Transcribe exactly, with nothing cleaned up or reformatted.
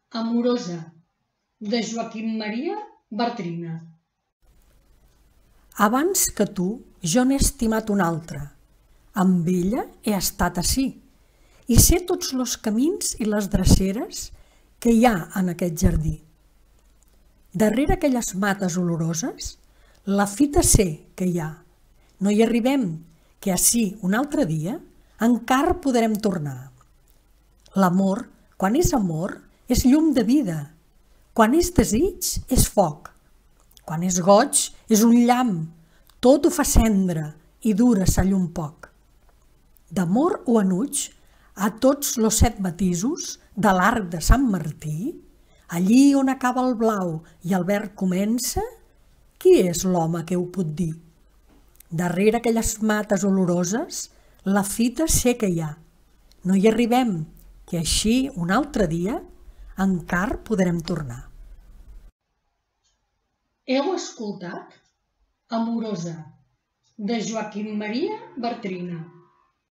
Amorosa, de Joaquim Maria Bartrina. Abans que tu, jo n'he estimat una altra. Amb ella he estat ací, i sé tots los camins i les dreceres que hi ha en aquest jardí. Darrere aquelles mates oloroses, la fita sé que hi ha. No hi arribem, que ací un altre dia encara podrem tornar. L'amor, quan és amor, és llum de vida. Quan és desig, és foc. Quan és goig, és un llamp. Tot ho fa cendra i dura sa llum poc. D'amor o enuig, a tots los set matisos de l'arc de Sant Martí, allí on acaba el blau i el verd comença, qui és l'home que ho pot dir? Darrere aquelles mates oloroses, la fita sé que hi ha. No hi arribem, que així un altre dia encara podrem tornar. Heu escoltat Amorosa, de Joaquim Maria Bartrina.